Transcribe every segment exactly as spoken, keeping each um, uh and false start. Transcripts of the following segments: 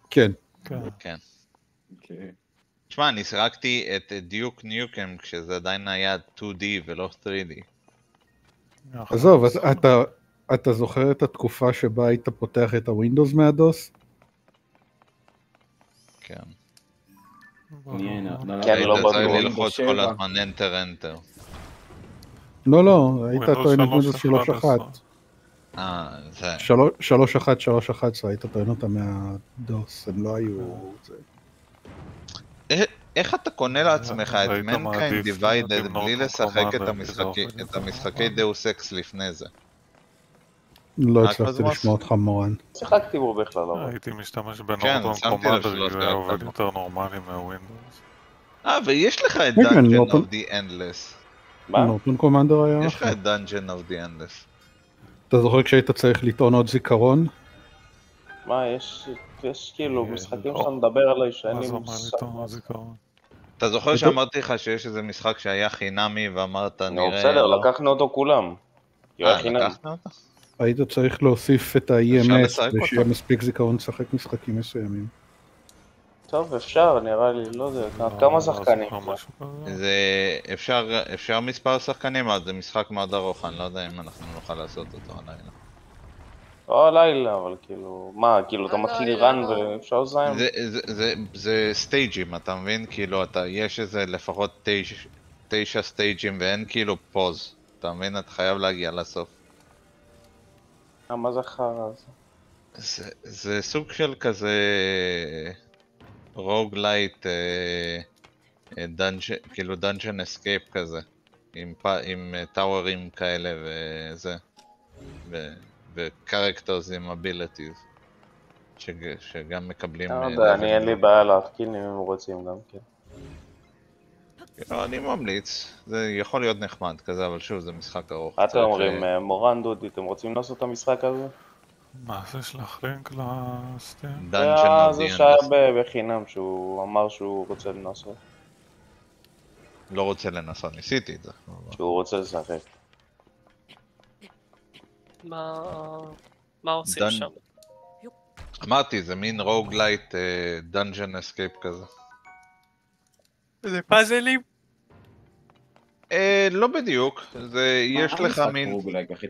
כן. כן. אוקיי. תשמע, אני שיחקתי את דיוק ניוקם כשזה עדיין היה טו די ולא תרי די. עזוב, אתה, אתה זוכר את התקופה שבה היית פותח את הווינדוס מהדוס? כן. מעניין, כן, לא היית בטוח. צריך ללחוץ כל הזמן enter enter. לא, לא, היית טוען את ווינדוס שלוש אחת. אה, זה... שלוש אחת, שלוש אחת עשרה, היית טוען אותה מהדוס, הם לא היו... איך אתה קונה לעצמך את Mankind Divided בלי לשחק את המשחקי דאוס אקס לפני זה? לא הצלחתי לשמוע אותך מורן. שיחקתי בו בכלל, אבל... הייתי משתמש בנורטון קומנדר, זה היה עובד יותר נורמלי מהווינדוס. אה, ויש לך את Dungeon of the Endless. מה? נורטון קומנדר היה... יש לך את Dungeon of the Endless. אתה זוכר כשהיית צריך לטעון עוד זיכרון? מה, יש... יש כאילו משחקים שאתה מדבר עליי שאני... אתה זוכר שאמרתי לך שיש איזה משחק שהיה חינמי ואמרת נראה... נו, בסדר, לקחנו אותו כולם. אה, לקחנו אותו? היית צריך להוסיף את ה-אי אם אס ושיהיה מספיק זיכרון לשחק משחקים מסוימים. טוב, אפשר, נראה לי, לא יודע, כמה שחקנים? זה... אפשר, אפשר מספר שחקנים, אז זה משחק מאוד ארוך, אני לא יודע אם אנחנו נוכל לעשות אותו הלילה. לא הלילה, אבל כאילו, מה, כאילו אתה מתחיל רן ואפשר לזיים? זה סטייג'ים, אתה מבין? כאילו, אתה, יש איזה לפחות תשע סטייג'ים ואין כאילו פוז. אתה מבין? אתה חייב להגיע לסוף. מה זה חרא הזה? זה סוג של כזה... רוגלייט, כאילו דאנג'ן אסקייפ כזה. עם טאוורים כאלה וזה. וקרקטרס עם אביליטיז שגם מקבלים... אני אין לי בעיה להתקין אם הם רוצים גם כן. אני ממליץ, זה יכול להיות נחמד כזה, אבל שוב זה משחק ארוך. אתם אומרים, מורן דודי, אתם רוצים לעשות את המשחק הזה? מה זה שלח לינק לסטים? זה שהיה בחינם שהוא אמר שהוא רוצה לנסות. לא רוצה לנסות, ניסיתי את זה. שהוא רוצה לשחק. מה... מה עושים שם? אמרתי, זה מין רוגלייט דאנג'ן אסקייפ כזה. זה פאזלים? לא בדיוק, זה יש לך מין...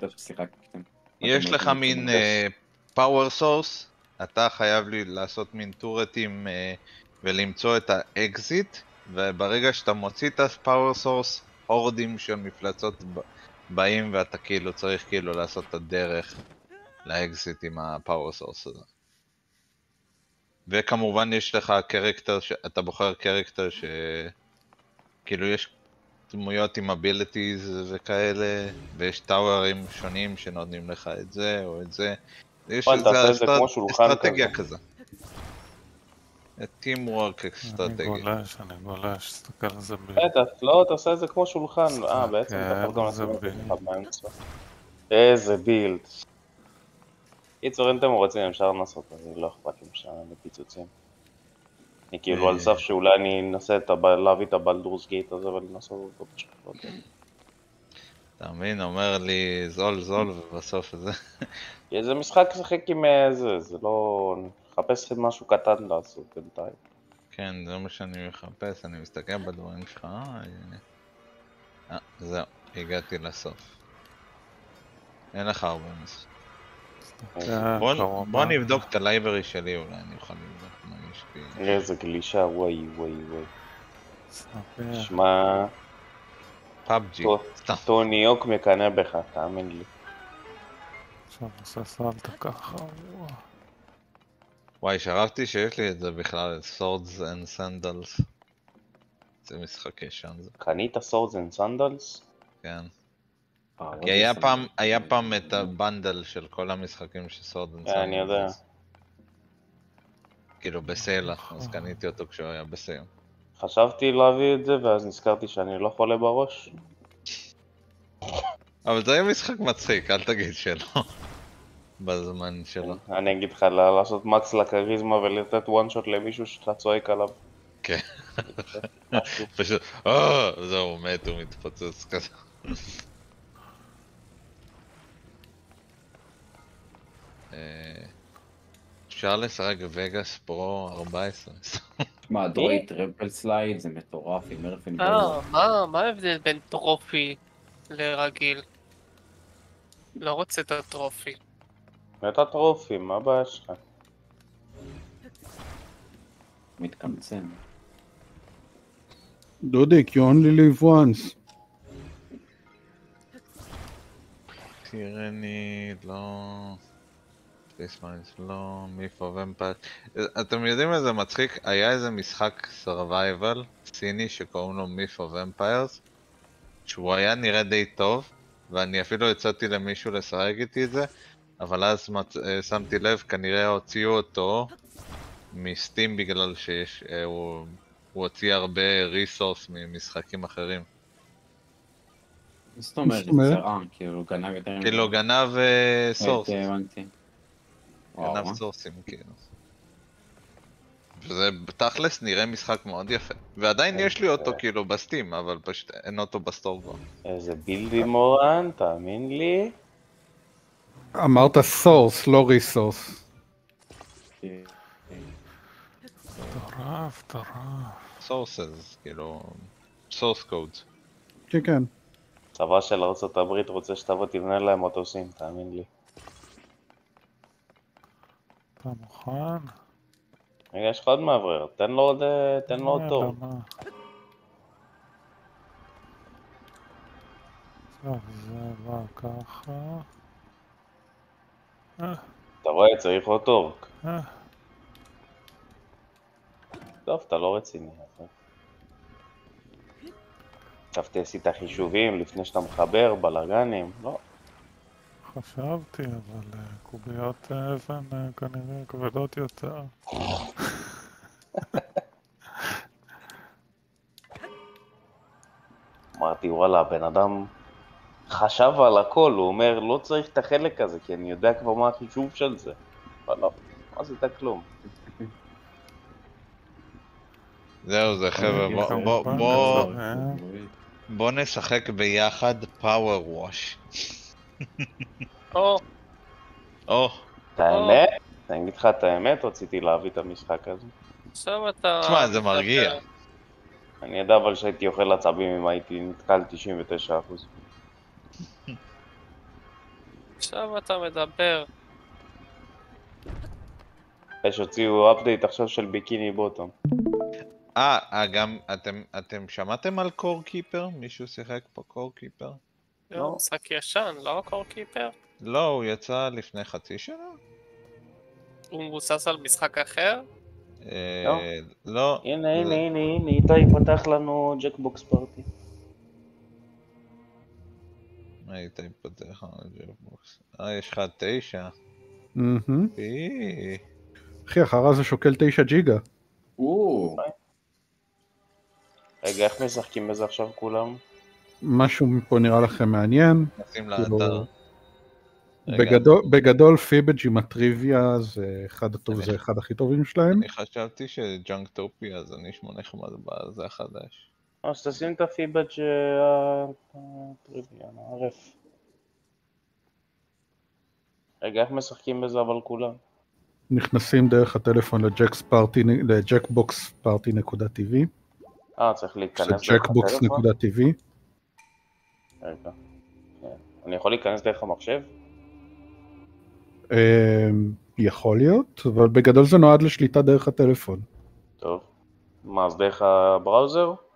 יש לך מין פאוור סורס, אתה חייב לי לעשות מין טורטים ולמצוא את האקזיט, וברגע שאתה מוציא את הפאוור סורס, הורדים של מפלצות באים ואתה כאילו צריך כאילו לעשות את הדרך לאקזיט עם הפאוור סורס הזה. וכמובן יש לך קרקטר, אתה בוחר קרקטר ש... כאילו יש דמויות עם אביליטיז וכאלה, ויש טאוורים שונים שנותנים לך את זה או את זה. יש אסטרטגיה כזה. טים וורק אסטרטגיה. אני גולש, אני גולש, תסתכל על זה ב... לא, אתה עושה את זה כמו שולחן. אה, בעצם אתה יכול גם לעשות את זה באמצע. איזה בילד. קיצור, אם אתם רוצים, אפשר לנסות, אני לא אכפת לי משם בפיצוצים. אני כאילו על סף שאולי אני אנסה להביא את הבלדורס גייט הזה ולנסות אותו פשוט לא יודע. אתה מבין, אומר לי זול זול ובסוף זה... זה משחק שחק עם זה, זה לא... מחפש משהו קטן לעשות בינתיים. כן, זה מה שאני מחפש, אני מסתכל בדברים שלך, אה, זהו, הגעתי לסוף. אין לך הרבה משחק. בוא נבדוק את הלייברי שלי, אולי אני אוכל לבדוק מה יש לי. איזה גלישה, וואי וואי וואי. שמע... פאבג'י, סתם. טוני יוק מקנה בך, תאמין לי. עכשיו עושה סלטה ככה, וואו. וואי, שכחתי שיש לי את זה בכלל, Swords and Sandals. זה משחק ישן זה. קנית Swords and Sandals? כן. כי היה פעם, היה פעם את הבנדל של כל המשחקים של Swords and Sandals. אני יודע. כאילו בסייל, אז קניתי אותו כשהוא היה בסייל. חשבתי להביא את זה ואז נזכרתי שאני לא חולה בראש. אבל זה היה משחק מצחיק, אל תגיד שלא. בזמן שלו. אני אגיד לך, לעשות מקס לקריזמה ולתת וואן שוט למישהו שאתה צועק עליו. כן. פשוט, אה, זהו, מת, הוא מתפוצץ כזה. אפשר לשחק וגאס פרו ארבע עשרה. מה, דרוי טריפל סלייד זה מטורף עם מרפין אה, מה, מה ההבדל בין טרופי לרגיל? לא רוצה את הטרופי. את הטרופים, מה הבעיה שלך? מתקמצן. דודיק, you only live once. טירנית, לא... ספייסמיינס, לא... מיפו ומפייל. אתם יודעים איזה מצחיק? היה איזה משחק סרווייבל סיני שקוראים לו מיפו ומפיירס, שהוא היה נראה די טוב, ואני אפילו הצעתי למישהו לשחק איתי את זה, אבל אז מצ... שמתי לב, כנראה הוציאו אותו מסטים בגלל שיש... הוא, הוא הוציא הרבה ריסורס ממשחקים אחרים. זאת אומרת, צרה, כאילו גנב יותר... כאילו גנב סורס. גנב סורסים, כאילו. וזה בתכלס נראה משחק מאוד יפה. ועדיין יש לי אותו כאילו בסטים, אבל פשוט אין אותו בסטור כבר. איזה בילדי מורן, תאמין לי. אמרת סורס, לא ריסורס. טרף, טרף. סורסס, כאילו... סורס קודס. כן, כן. צבא של ארצות הברית רוצה שתבוא תבנה להם מטוסים, תאמין לי. אתה מוכן? רגע, יש לך עוד מעברר, תן לו עוד, תן לו עוד תור. טוב, זה בא ככה. אתה רואה, צריך עוד טורק. טוב, אתה לא רציני. עכשיו עשית חישובים לפני שאתה מחבר, בלגנים, לא. חשבתי, אבל קוביות אבן כנראה כבדות יותר. אמרתי, וואלה, הבן אדם חשב על הכל, הוא אומר, לא צריך את החלק הזה, כי אני יודע כבר מה החישוב של זה. אבל לא, לא עשית כלום. זהו זה חבר'ה, בוא, בוא, בוא, בוא נשחק ביחד פאוור ווש. או. או. את האמת? אני אגיד לך את האמת, רציתי להביא את המשחק הזה. עכשיו אתה... תשמע, זה מרגיע. אני יודע אבל שהייתי אוכל עצבים אם הייתי נתקל תשעים ותשע אחוז. עכשיו אתה מדבר. יש הוציאו אפדייט עכשיו של ביקיני בוטום. אה, גם אתם, אתם שמעתם על קור קיפר? מישהו שיחק פה קור קיפר? לא, משחק ישן, לא קור קיפר? לא, הוא יצא לפני חצי שנה? הוא מבוסס על משחק אחר? לא. הנה, הנה, הנה, הנה, איתי פתח לנו ג'קבוקס פארטי. מה איתי פתח לנו ג'קבוקס? אה, יש לך תשע. אחי, אחרה זה שוקל תשע ג'יגה. רגע, איך משחקים בזה עכשיו כולם? משהו פה נראה לכם מעניין. נשים לאתר. בגדול פיבג' עם הטריוויה זה אחד הכי טובים שלהם. אני חשבתי שג'אנקטופיה אז אני אשמע נחמד בזה החדש. אז תשים את הפיבג' הטריוויה, נערף. רגע, איך משחקים בזה אבל כולם? נכנסים דרך הטלפון לג'קבוקס פארטי נקודה טי וי. אה, צריך להיכנס דרך הטלפון? ג'קבוקס נקודה טי וי. רגע. אני יכול להיכנס דרך המחשב? יכול להיות, אבל בגדול זה נועד לשליטה דרך הטלפון. טוב. מה, אז דרך הבראוזר?